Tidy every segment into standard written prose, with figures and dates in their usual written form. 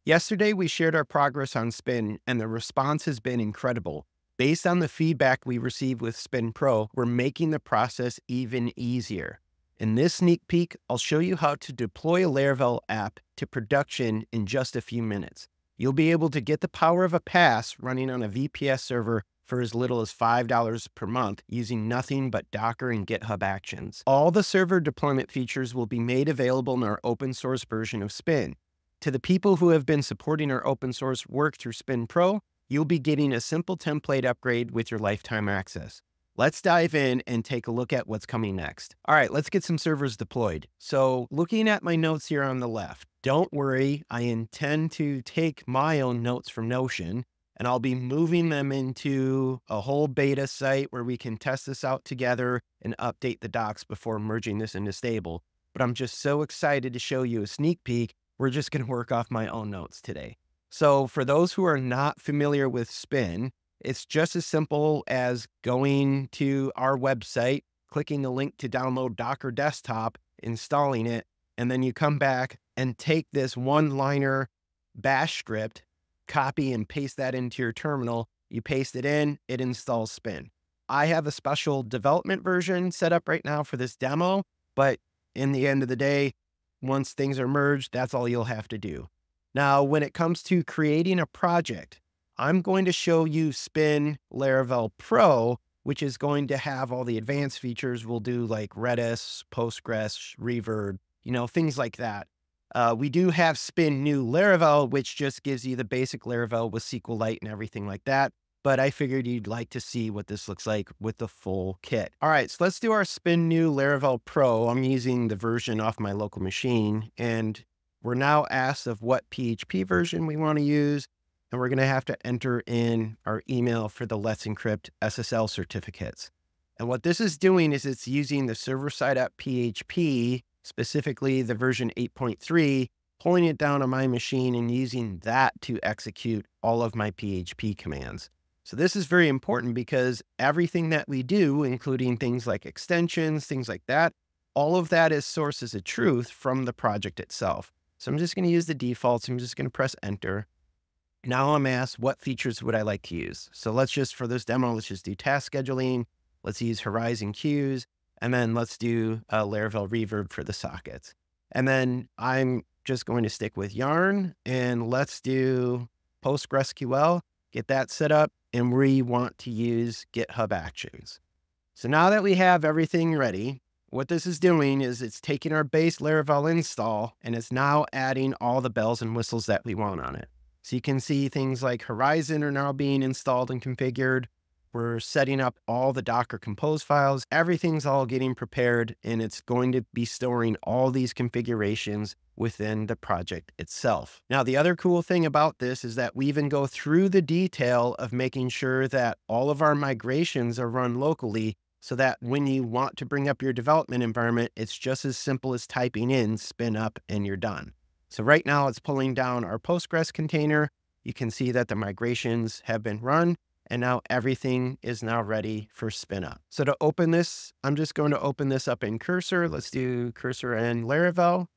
Yesterday, we shared our progress on Spin, and the response has been incredible. Based on the feedback we received with Spin Pro, we're making the process even easier. In this sneak peek, I'll show you how to deploy a Laravel app to production in just a few minutes. You'll be able to get the power of a PaaS running on a VPS server for as little as $5 per month using nothing but Docker and GitHub Actions. All the server deployment features will be made available in our open source version of Spin. To the people who have been supporting our open source work through Spin Pro, you'll be getting a simple template upgrade with your lifetime access. Let's dive in and take a look at what's coming next. All right, let's get some servers deployed. So looking at my notes here on the left, don't worry, I intend to take my own notes from Notion, and I'll be moving them into a whole beta site where we can test this out together and update the docs before merging this into stable. But I'm just so excited to show you a sneak peek. We're just going to work off my own notes today. So for those who are not familiar with Spin, it's just as simple as going to our website, clicking the link to download Docker Desktop, installing it, and then you come back and take this one-liner bash script, copy and paste that into your terminal. You paste it in, it installs Spin. I have a special development version set up right now for this demo, but in the end of the day, once things are merged, that's all you'll have to do. Now, when it comes to creating a project, I'm going to show you Spin Laravel Pro, which is going to have all the advanced features we'll do like Redis, Postgres, Reverb, things like that. We do have Spin New Laravel, which just gives you the basic Laravel with SQLite and everything like that. But I figured you'd like to see what this looks like with the full kit. All right, so let's do our Spin New Laravel Pro. I'm using the version off my local machine, and we're now asked of what PHP version we want to use, and we're going to have to enter in our email for the Let's Encrypt SSL certificates. And what this is doing is it's using the server-side app PHP, specifically the version 8.3, pulling it down on my machine and using that to execute all of my PHP commands. So this is very important because everything that we do, including things like extensions, things like that, all of that is sources of truth from the project itself. So I'm just going to use the defaults. I'm just going to press enter. Now I'm asked, what features would I like to use? So for this demo, let's just do task scheduling. Let's use Horizon queues. And then let's do Laravel Reverb for the sockets. And then I'm just going to stick with Yarn, and let's do PostgreSQL, get that set up. And we want to use GitHub Actions. So now that we have everything ready, what this is doing is it's taking our base Laravel install and it's now adding all the bells and whistles that we want on it. So you can see things like Horizon are now being installed and configured. We're setting up all the Docker Compose files. Everything's all getting prepared, and it's going to be storing all these configurations within the project itself. Now, the other cool thing about this is that we even go through the detail of making sure that all of our migrations are run locally so that when you want to bring up your development environment, it's just as simple as typing in spin up and you're done. So right now it's pulling down our Postgres container. You can see that the migrations have been run. And now everything is now ready for spin up. So to open this, I'm just going to open this up in Cursor. Let's do Cursor and Laravel.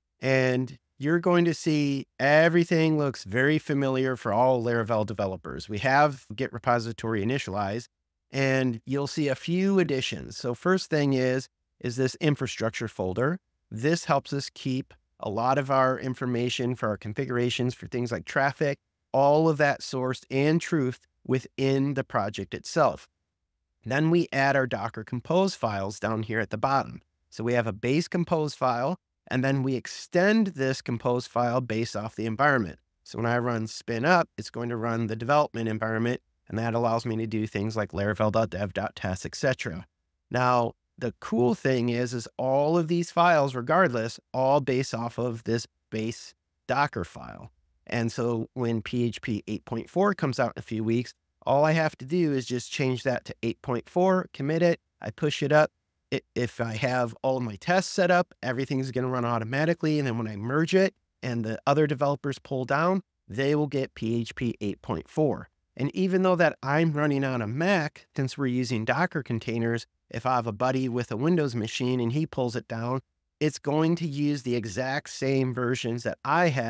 And you're going to see everything looks very familiar for all Laravel developers. We have Git repository initialized, and you'll see a few additions. So first thing is this infrastructure folder. This helps us keep a lot of our information for our configurations for things like traffic, all of that sourced and truth within the project itself. Then we add our Docker Compose files down here at the bottom. So we have a base Compose file, and then we extend this Compose file based off the environment. So when I run spin up, it's going to run the development environment, and that allows me to do things like laravel.dev.test, etc. Now, the cool thing is all of these files, regardless, all base off of this base Docker file. And so when PHP 8.4 comes out in a few weeks, all I have to do is just change that to 8.4, commit it, I push it up. If I have all of my tests set up, everything's going to run automatically. And then when I merge it and the other developers pull down, they will get PHP 8.4. And even though that I'm running on a Mac, since we're using Docker containers, if I have a buddy with a Windows machine and he pulls it down, it's going to use the exact same versions that I have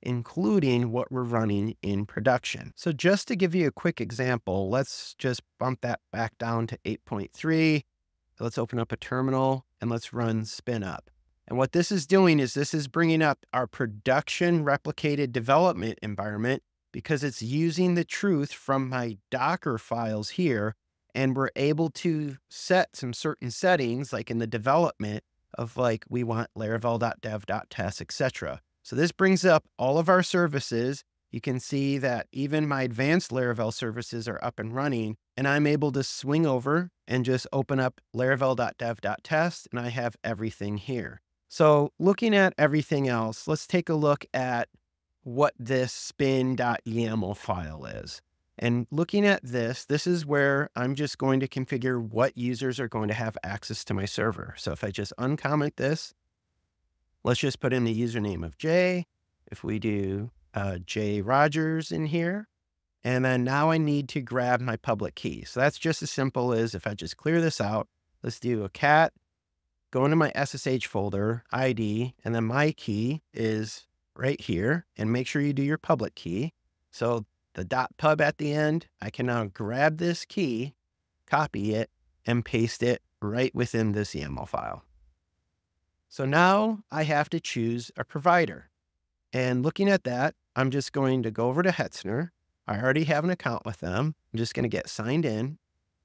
including what we're running in production. So just to give you a quick example, let's just bump that back down to 8.3. Let's open up a terminal and let's run spin up. And what this is doing is this is bringing up our production replicated development environment because it's using the truth from my Docker files here. And we're able to set some certain settings, like in the development of like, we want laravel.dev.test, etc. So this brings up all of our services. You can see that even my advanced Laravel services are up and running, and I'm able to swing over and just open up laravel.dev.test, and I have everything here. So looking at everything else, let's take a look at what this spin.yaml file is. And looking at this is where I'm just going to configure what users are going to have access to my server. So if I just uncomment this, let's just put in the username of Jay. If we do J Rogers in here, and then now I need to grab my public key. So that's just as simple as if I just clear this out, let's do a cat, go into my SSH folder, ID, and then my key is right here, and make sure you do your public key. So the .pub at the end, I can now grab this key, copy it, and paste it right within this YAML file. So now I have to choose a provider. And looking at that, I'm just going to go over to Hetzner. I already have an account with them. I'm just going to get signed in.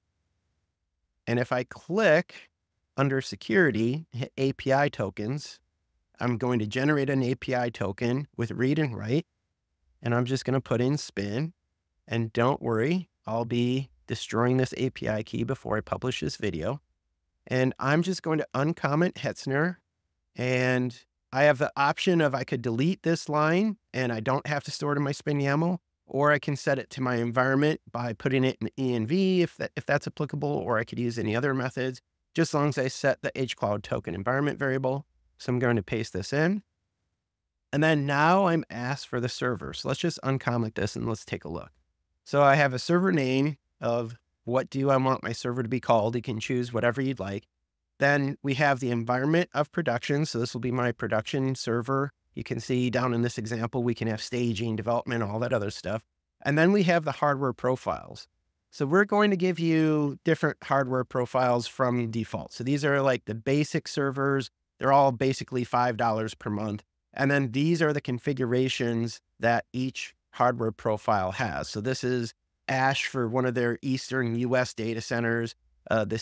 And if I click under security, hit API tokens, I'm going to generate an API token with read and write. And I'm just going to put in spin. And don't worry, I'll be destroying this API key before I publish this video. And I'm just going to uncomment Hetzner. And I have the option of I could delete this line and I don't have to store it in my spin YAML, or I can set it to my environment by putting it in env if that's applicable, or I could use any other methods, just as long as I set the hcloud token environment variable. So I'm going to paste this in. And then now I'm asked for the server. So let's just uncomment this and let's take a look. So I have a server name of what do I want my server to be called. You can choose whatever you'd like. Then we have the environment of production. So this will be my production server. You can see down in this example, we can have staging, development, all that other stuff. And then we have the hardware profiles. So we're going to give you different hardware profiles from default. So these are like the basic servers. They're all basically $5 per month. And then these are the configurations that each hardware profile has. So this is Ash for one of their Eastern US data centers. The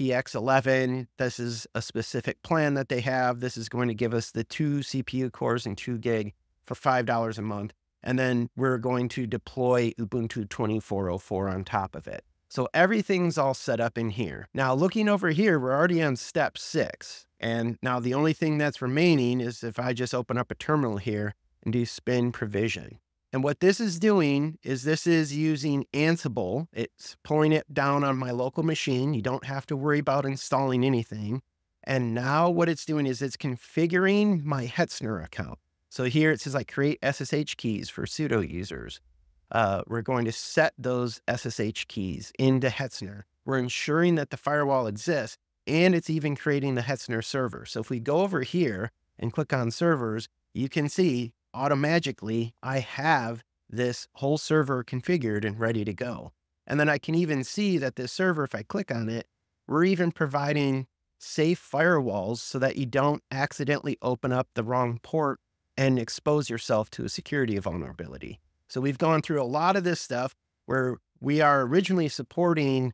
CPX11, this is a specific plan that they have. This is going to give us the 2 CPU cores and 2 gig for $5 a month. And then we're going to deploy Ubuntu 24.04 on top of it. So everything's all set up in here. Now looking over here, we're already on step 6. And now the only thing that's remaining is if I just open up a terminal here and do spin provision. And what this is doing is this is using Ansible. It's pulling it down on my local machine. You don't have to worry about installing anything. And now what it's doing is it's configuring my Hetzner account. So here it says I create SSH keys for sudo users. We're going to set those SSH keys into Hetzner. We're ensuring that the firewall exists, and it's even creating the Hetzner server. So if we go over here and click on servers, you can see automatically I have this whole server configured and ready to go. And then I can even see that this server, if I click on it, we're even providing safe firewalls so that you don't accidentally open up the wrong port and expose yourself to a security vulnerability. So we've gone through a lot of this stuff where we are originally supporting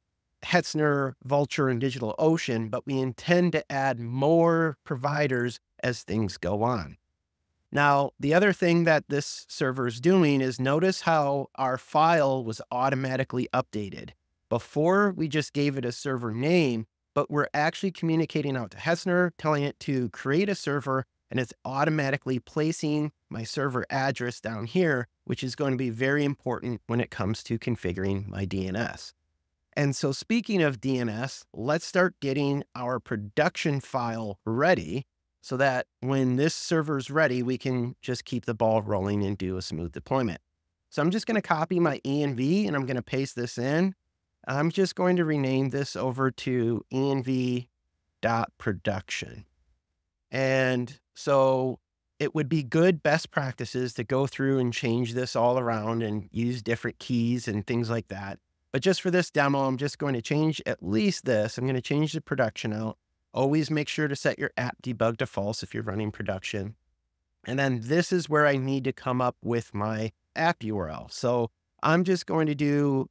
Hetzner, Vultr, and DigitalOcean, but we intend to add more providers as things go on. Now, the other thing that this server is doing is notice how our file was automatically updated. Before, we just gave it a server name, but we're actually communicating out to Hetzner, telling it to create a server, and it's automatically placing my server address down here, which is going to be very important when it comes to configuring my DNS. And so speaking of DNS, let's start getting our production file ready so that when this server's ready, we can just keep the ball rolling and do a smooth deployment. So I'm just going to copy my env and I'm going to paste this in. I'm just going to rename this over to env.production. And so it would be good best practices to go through and change this all around and use different keys and things like that. But just for this demo, I'm just going to change at least this. I'm going to change the production out. Always make sure to set your app debug to false if you're running production. And then this is where I need to come up with my app URL. So I'm just going to do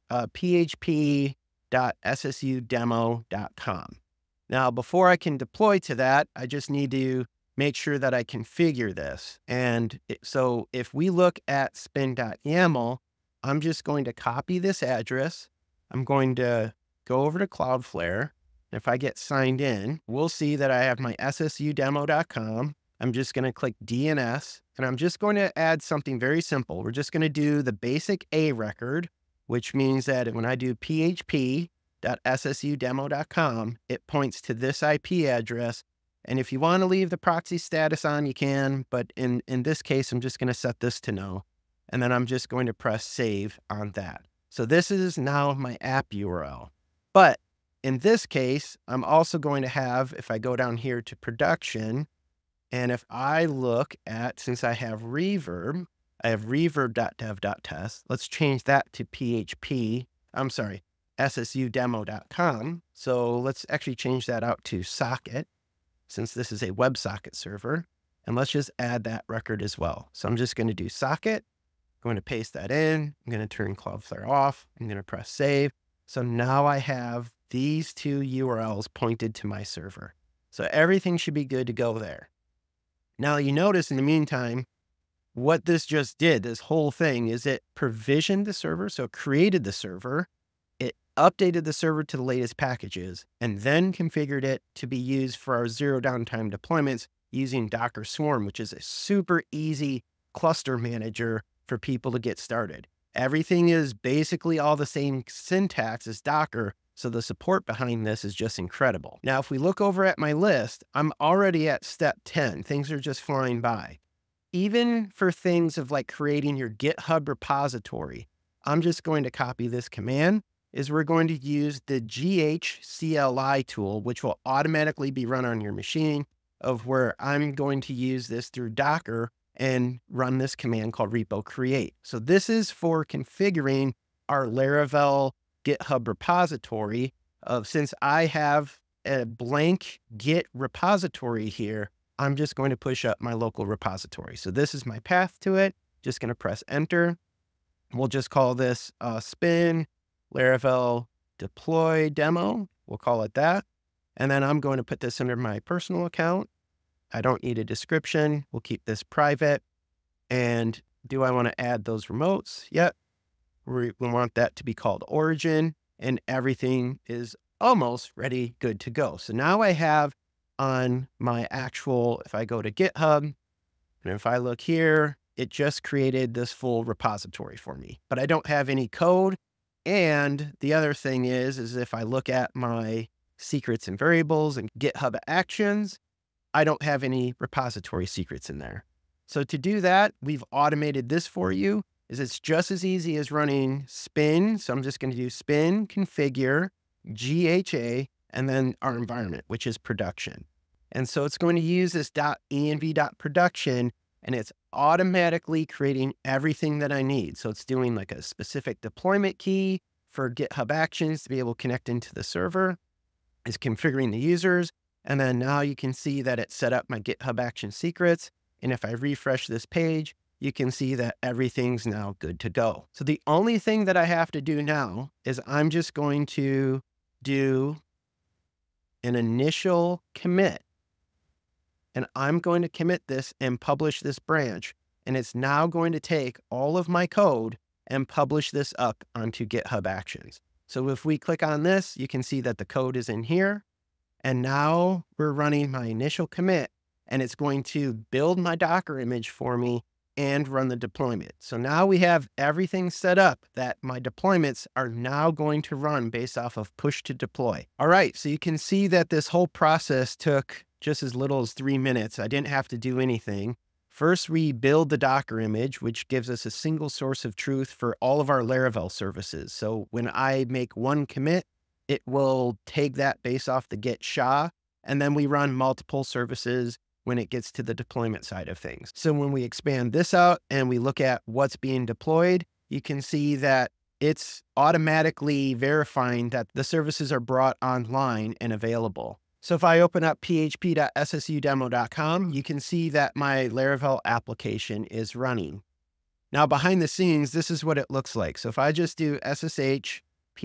php.ssudemo.com. Now, before I can deploy to that, I just need to make sure that I configure this. And so if we look at spin.yaml, I'm just going to copy this address. I'm going to go over to CloudFlare. If I get signed in, we'll see that I have my ssudemo.com. I'm just going to click DNS, and I'm just going to add something very simple. We're just going to do the basic A record, which means that when I do php.ssudemo.com, it points to this IP address. And if you want to leave the proxy status on, you can, but in this case, I'm just going to set this to no. And then I'm just going to press save on that. So this is now my app URL. But in this case, I'm also going to have, if I go down here to production, and if I look at, since I have reverb, I have reverb.dev.test. Let's change that to ssudemo.com. So let's actually change that out to socket, since this is a WebSocket server. And let's just add that record as well. So I'm just going to do socket. I'm going to paste that in. I'm going to turn CloudFlare off. I'm going to press save. So now I have these two URLs pointed to my server. So everything should be good to go there. Now you notice in the meantime, what this just did, this whole thing, is it provisioned the server. So it created the server, it updated the server to the latest packages, and then configured it to be used for our zero downtime deployments using Docker Swarm, which is a super easy cluster manager for people to get started. Everything is basically all the same syntax as Docker, so the support behind this is just incredible. Now, if we look over at my list, I'm already at step 10. Things are just flying by. Even for things of like creating your GitHub repository, I'm just going to copy this command. We're going to use the GHCLI tool, which will automatically be run on your machine, of where I'm going to use this through Docker and run this command called repo create. So this is for configuring our Laravel GitHub repository since I have a blank Git repository here, I'm just going to push up my local repository. So this is my path to it. Just going to press enter. We'll just call this spin Laravel deploy demo. We'll call it that. And then I'm going to put this under my personal account. I don't need a description. We'll keep this private. And do I want to add those remotes? Yep. We want that to be called origin, and everything is almost ready, good to go. So now I have on my actual, if I go to GitHub, and if I look here, it just created this full repository for me, but I don't have any code. And the other thing is if I look at my secrets and variables and GitHub Actions, I don't have any repository secrets in there. So to do that, we've automated this for you. It's just as easy as running spin. So I'm just going to do spin, configure, GHA, and then our environment, which is production. And so it's going to use this .env.production, and it's automatically creating everything that I need. So it's doing like a specific deployment key for GitHub Actions to be able to connect into the server. It's configuring the users. And then now you can see that it set up my GitHub Action secrets. And if I refresh this page, you can see that everything's now good to go. So the only thing that I have to do now is I'm just going to do an initial commit. And I'm going to commit this and publish this branch. And it's now going to take all of my code and publish this up onto GitHub Actions. So if we click on this, you can see that the code is in here. And now we're running my initial commit, and it's going to build my Docker image for me and run the deployment. So now we have everything set up that my deployments are now going to run based off of push to deploy. All right, so you can see that this whole process took just as little as 3 minutes. I didn't have to do anything. First, we build the Docker image, which gives us a single source of truth for all of our Laravel services. So when I make one commit, it will take that based off the git SHA, and then we run multiple services when it gets to the deployment side of things. So when we expand this out and we look at what's being deployed, you can see that it's automatically verifying that the services are brought online and available. So if I open up php.ssudemo.com, you can see that my Laravel application is running. Now behind the scenes, this is what it looks like. So if I just do ssh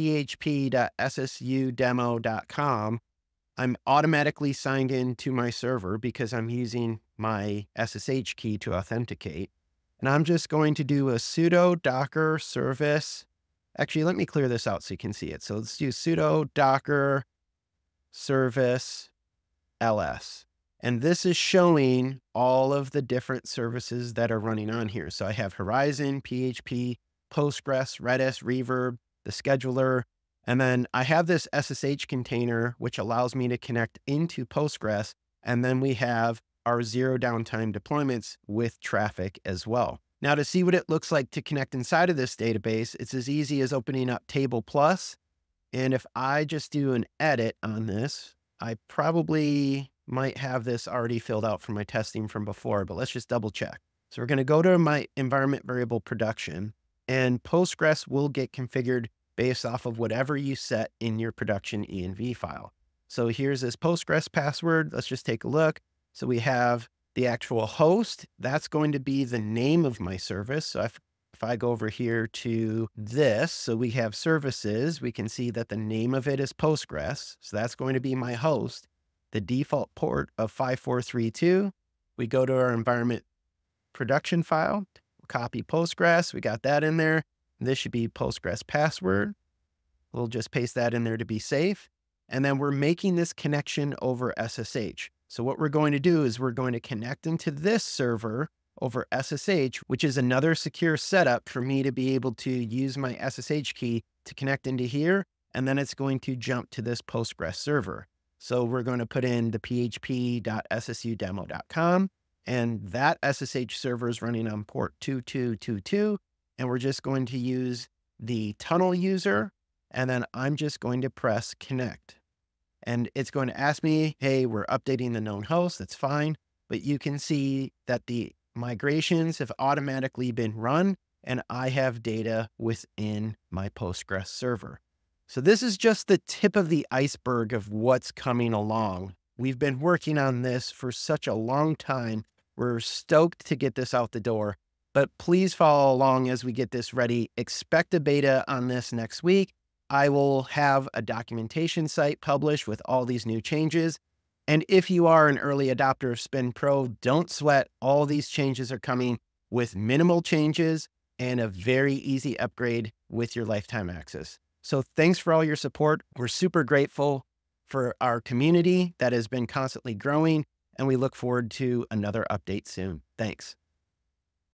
php.ssudemo.com, I'm automatically signed in to my server because I'm using my SSH key to authenticate. And I'm just going to do a sudo docker service. Actually, let me clear this out so you can see it. So let's do sudo docker service ls. And this is showing all of the different services that are running on here. So I have Horizon, PHP, Postgres, Redis, Reverb, the scheduler, and then I have this SSH container, which allows me to connect into Postgres. And then we have our zero downtime deployments with traffic as well. Now to see what it looks like to connect inside of this database, it's as easy as opening up Table Plus. And if I just do an edit on this, I probably might have this already filled out from my testing from before, but let's just double check. So we're going to go to my environment variable production, and Postgres will get configured based off of whatever you set in your production env file. So here's this Postgres password. Let's just take a look. So we have the actual host. That's going to be the name of my service. So if I go over here to this, so we have services, we can see that the name of it is Postgres. So that's going to be my host. The default port of 5432. We go to our environment production file, copy Postgres. We got that in there. This should be Postgres password. We'll just paste that in there to be safe. And then we're making this connection over SSH. So what we're going to do is we're going to connect into this server over SSH, which is another secure setup for me to be able to use my SSH key to connect into here. And then it's going to jump to this Postgres server. So we're going to put in the php.ssudemo.com, and that SSH server is running on port 2222. And we're just going to use the tunnel user, and then I'm just going to press connect. And it's going to ask me, hey, we're updating the known host. That's fine. But you can see that the migrations have automatically been run, and I have data within my Postgres server. So this is just the tip of the iceberg of what's coming along. We've been working on this for such a long time. We're stoked to get this out the door. But please follow along as we get this ready. Expect a beta on this next week. I will have a documentation site published with all these new changes. And if you are an early adopter of Spin Pro, don't sweat. All these changes are coming with minimal changes and a very easy upgrade with your lifetime access. So thanks for all your support. We're super grateful for our community that has been constantly growing, and we look forward to another update soon. Thanks.